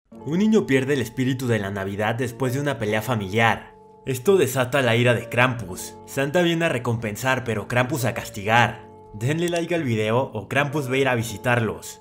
Un niño pierde el espíritu de la Navidad después de una pelea familiar. Esto desata la ira de Krampus. Santa viene a recompensar, pero Krampus a castigar. Denle like al video o Krampus va a ir a visitarlos.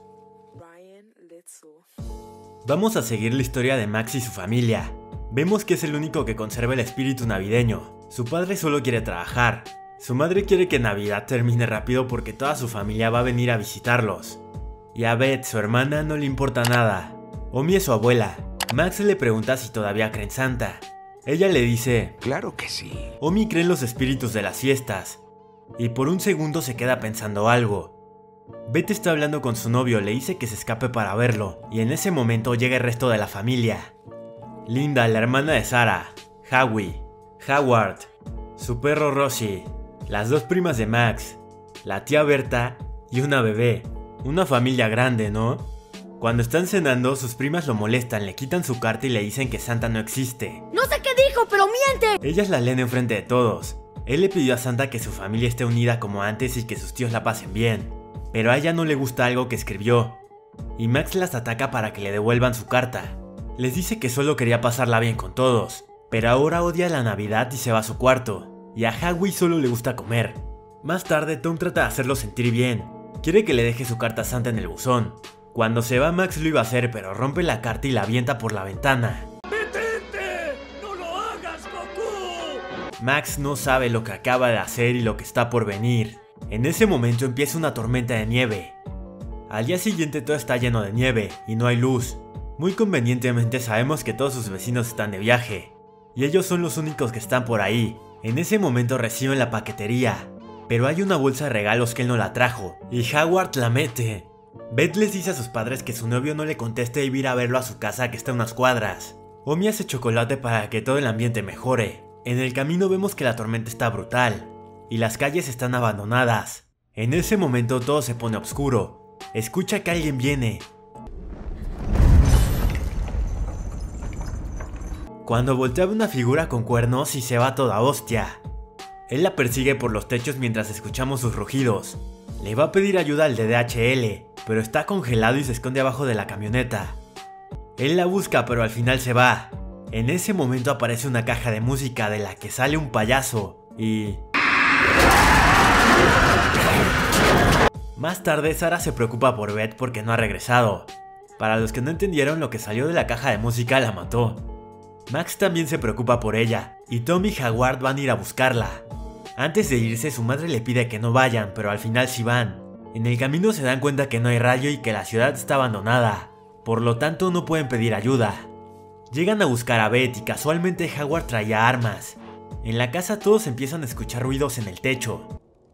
Vamos a seguir la historia de Max y su familia. Vemos que es el único que conserva el espíritu navideño. Su padre solo quiere trabajar. Su madre quiere que Navidad termine rápido porque toda su familia va a venir a visitarlos. Y a Beth, su hermana, no le importa nada. Omi es su abuela. Max le pregunta si todavía cree en Santa. Ella le dice, claro que sí. Omi cree en los espíritus de las fiestas. Y por un segundo se queda pensando algo. Beth está hablando con su novio, le dice que se escape para verlo. Y en ese momento llega el resto de la familia. Linda, la hermana de Sarah, Howie, Howard, su perro Rosie, las dos primas de Max, la tía Berta y una bebé. Una familia grande, ¿no? Cuando están cenando, sus primas lo molestan, le quitan su carta y le dicen que Santa no existe. No sé qué dijo, pero miente. Ellas la leen enfrente de todos. Él le pidió a Santa que su familia esté unida como antes y que sus tíos la pasen bien. Pero a ella no le gusta algo que escribió. Y Max las ataca para que le devuelvan su carta. Les dice que solo quería pasarla bien con todos. Pero ahora odia la Navidad y se va a su cuarto. Y a Howie solo le gusta comer. Más tarde Tom trata de hacerlo sentir bien. Quiere que le deje su carta a Santa en el buzón. Cuando se va, Max lo iba a hacer, pero rompe la carta y la avienta por la ventana. ¡Detente! ¡No lo hagas, Goku! Max no sabe lo que acaba de hacer y lo que está por venir. En ese momento empieza una tormenta de nieve. Al día siguiente todo está lleno de nieve y no hay luz. Muy convenientemente sabemos que todos sus vecinos están de viaje. Y ellos son los únicos que están por ahí. En ese momento reciben la paquetería. Pero hay una bolsa de regalos que él no la trajo, y Howard la mete. Beth les dice a sus padres que su novio no le conteste y va a ir a verlo a su casa que está a unas cuadras. Omi hace chocolate para que todo el ambiente mejore. En el camino vemos que la tormenta está brutal, y las calles están abandonadas. En ese momento todo se pone oscuro. Escucha que alguien viene. Cuando voltea una figura con cuernos y se va toda hostia. Él la persigue por los techos mientras escuchamos sus rugidos. Le va a pedir ayuda al de DHL, pero está congelado y se esconde abajo de la camioneta. Él la busca, pero al final se va. En ese momento aparece una caja de música de la que sale un payaso y... Más tarde Sarah se preocupa por Beth porque no ha regresado. Para los que no entendieron, lo que salió de la caja de música la mató. Max también se preocupa por ella, y Tom y Howard van a ir a buscarla. Antes de irse, su madre le pide que no vayan, pero al final sí van. En el camino se dan cuenta que no hay rayo y que la ciudad está abandonada, por lo tanto no pueden pedir ayuda. Llegan a buscar a Beth y casualmente Howard traía armas. En la casa todos empiezan a escuchar ruidos en el techo.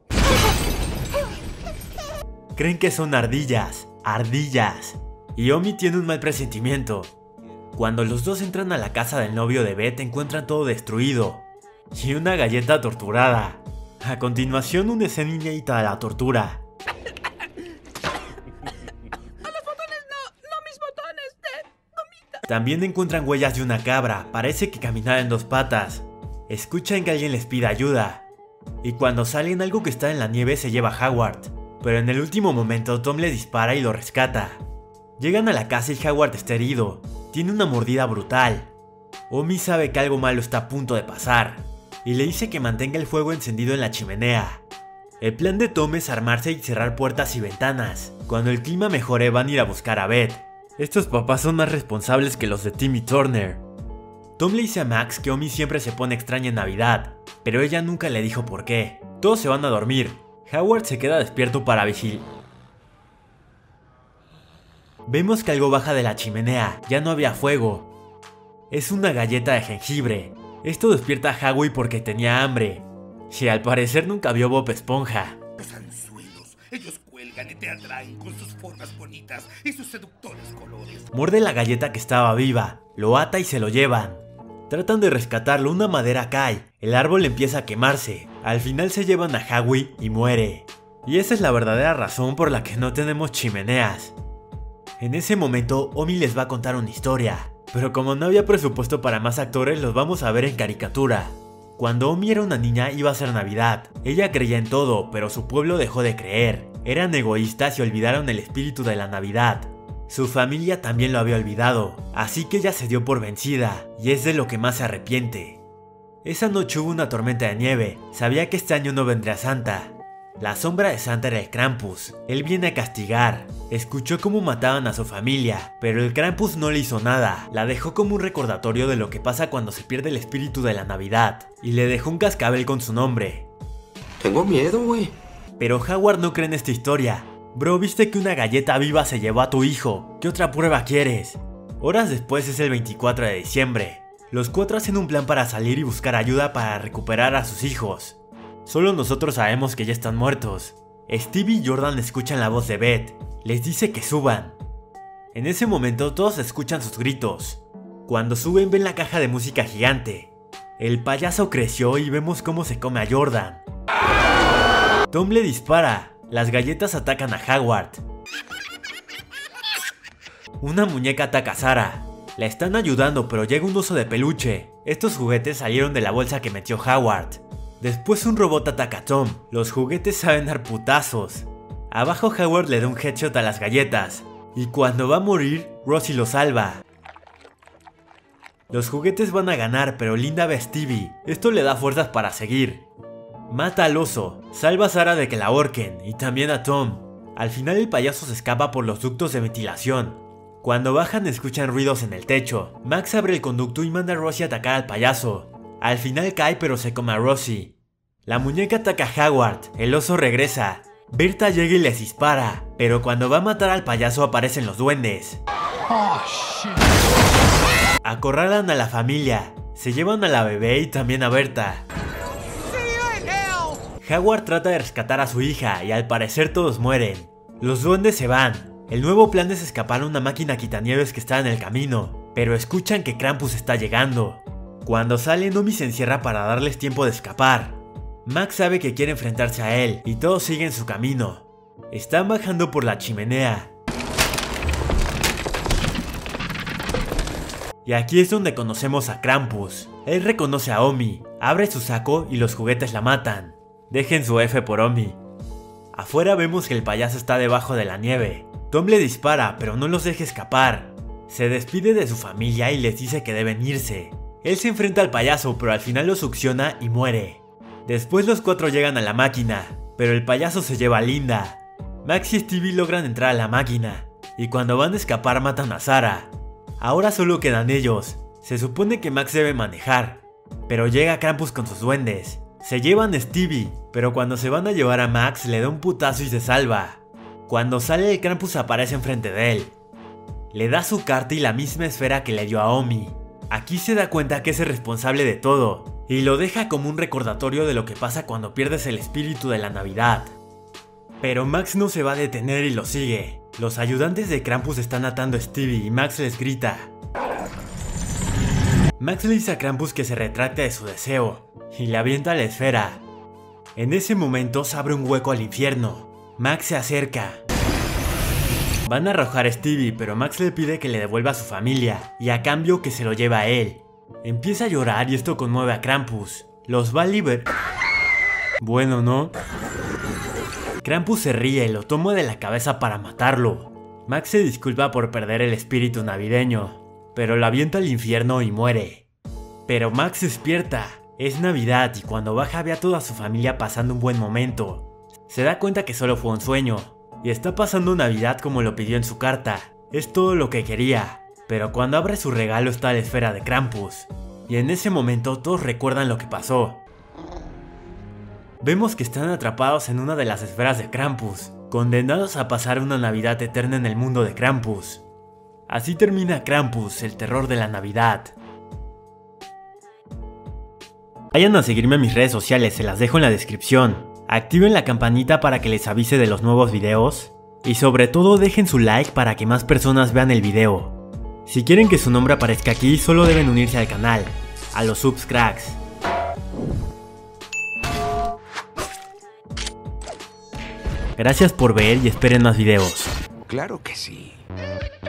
Creen que son ardillas. Y Omi tiene un mal presentimiento. Cuando los dos entran a la casa del novio de Beth, encuentran todo destruido y una galleta torturada. A continuación, una escena inédita de la tortura. ¡A los botones no mis botones de gomita! También encuentran huellas de una cabra, parece que caminaba en dos patas. Escuchan que alguien les pide ayuda. Y cuando salen, algo que está en la nieve se lleva a Howard. Pero en el último momento Tom le dispara y lo rescata. Llegan a la casa y Howard está herido. Tiene una mordida brutal. Omi sabe que algo malo está a punto de pasar y le dice que mantenga el fuego encendido en la chimenea. El plan de Tom es armarse y cerrar puertas y ventanas. Cuando el clima mejore van a ir a buscar a Beth. Estos papás son más responsables que los de Timmy Turner. Tom le dice a Max que Omi siempre se pone extraña en Navidad, pero ella nunca le dijo por qué. Todos se van a dormir. Howard se queda despierto para vigilar. Vemos que algo baja de la chimenea, ya no había fuego. Es una galleta de jengibre. Esto despierta a Howie porque tenía hambre. Y al parecer nunca vio Bob Esponja. Los anzuelos, ellos cuelgan y te atraen con sus formas bonitas y sus seductores colores. Muerde la galleta que estaba viva, lo ata y se lo llevan. Tratan de rescatarlo, una madera cae, el árbol empieza a quemarse. Al final se llevan a Howie y muere. Y esa es la verdadera razón por la que no tenemos chimeneas. En ese momento, Omi les va a contar una historia, pero como no había presupuesto para más actores, los vamos a ver en caricatura. Cuando Omi era una niña iba a ser Navidad. Ella creía en todo, pero su pueblo dejó de creer. Eran egoístas y olvidaron el espíritu de la Navidad. Su familia también lo había olvidado, así que ella se dio por vencida, y es de lo que más se arrepiente. Esa noche hubo una tormenta de nieve, sabía que este año no vendría Santa. La sombra de Santa era el Krampus, él viene a castigar. Escuchó cómo mataban a su familia, pero el Krampus no le hizo nada, la dejó como un recordatorio de lo que pasa cuando se pierde el espíritu de la Navidad, y le dejó un cascabel con su nombre. Tengo miedo, güey. Pero Howard no cree en esta historia. Bro, viste que una galleta viva se llevó a tu hijo, ¿qué otra prueba quieres? Horas después es el 24 de diciembre. Los cuatro hacen un plan para salir y buscar ayuda para recuperar a sus hijos. Solo nosotros sabemos que ya están muertos. Stevie y Jordan escuchan la voz de Beth, les dice que suban. En ese momento todos escuchan sus gritos. Cuando suben ven la caja de música gigante. El payaso creció y vemos cómo se come a Jordan. Tom le dispara, las galletas atacan a Howard. Una muñeca ataca a Sarah. La están ayudando, pero llega un oso de peluche. Estos juguetes salieron de la bolsa que metió Howard. Después un robot ataca a Tom. Los juguetes saben dar putazos. Abajo Howard le da un headshot a las galletas. Y cuando va a morir, Rosie lo salva. Los juguetes van a ganar, pero Linda ve a Stevie. Esto le da fuerzas para seguir. Mata al oso, salva a Sarah de que la ahorquen, y también a Tom. Al final el payaso se escapa por los ductos de ventilación. Cuando bajan escuchan ruidos en el techo. Max abre el conducto y manda a Rosie a atacar al payaso. Al final cae pero se come a Rosie. La muñeca ataca a Howard, el oso regresa. Berta llega y les dispara, pero cuando va a matar al payaso aparecen los duendes. Acorralan a la familia, se llevan a la bebé y también a Berta. Howard trata de rescatar a su hija y al parecer todos mueren. Los duendes se van. El nuevo plan es escapar a una máquina quitanieves que está en el camino, pero escuchan que Krampus está llegando. Cuando salen, Omi se encierra para darles tiempo de escapar. Max sabe que quiere enfrentarse a él y todos siguen su camino. Están bajando por la chimenea. Y aquí es donde conocemos a Krampus. Él reconoce a Omi, abre su saco y los juguetes la matan. Dejen su F por Omi. Afuera vemos que el payaso está debajo de la nieve. Tom le dispara, pero no los deja escapar. Se despide de su familia y les dice que deben irse. Él se enfrenta al payaso, pero al final lo succiona y muere. Después los cuatro llegan a la máquina, pero el payaso se lleva a Linda. Max y Stevie logran entrar a la máquina, y cuando van a escapar matan a Sarah. Ahora solo quedan ellos. Se supone que Max debe manejar, pero llega Krampus con sus duendes. Se llevan a Stevie, pero cuando se van a llevar a Max le da un putazo y se salva. Cuando sale el Krampus aparece enfrente de él. Le da su carta y la misma esfera que le dio a Omi. Aquí se da cuenta que es el responsable de todo, y lo deja como un recordatorio de lo que pasa cuando pierdes el espíritu de la Navidad. Pero Max no se va a detener y lo sigue. Los ayudantes de Krampus están atando a Stevie y Max les grita. Max le dice a Krampus que se retracte de su deseo, y le avienta la esfera. En ese momento se abre un hueco al infierno. Max se acerca. Van a arrojar a Stevie, pero Max le pide que le devuelva a su familia, y a cambio que se lo lleve a él. Empieza a llorar y esto conmueve a Krampus. Los va a liberar. Bueno, ¿no? Krampus se ríe y lo toma de la cabeza para matarlo. Max se disculpa por perder el espíritu navideño, pero lo avienta al infierno y muere. Pero Max despierta. Es Navidad y cuando baja ve a toda su familia pasando un buen momento. Se da cuenta que solo fue un sueño, y está pasando Navidad como lo pidió en su carta. Es todo lo que quería, pero cuando abre su regalo está la esfera de Krampus, y en ese momento todos recuerdan lo que pasó. Vemos que están atrapados en una de las esferas de Krampus, condenados a pasar una Navidad eterna en el mundo de Krampus. Así termina Krampus, el terror de la Navidad. Vayan a seguirme en mis redes sociales, se las dejo en la descripción. Activen la campanita para que les avise de los nuevos videos. Y sobre todo dejen su like para que más personas vean el video. Si quieren que su nombre aparezca aquí, solo deben unirse al canal. A los subs cracks. Gracias por ver y esperen más videos. Claro que sí.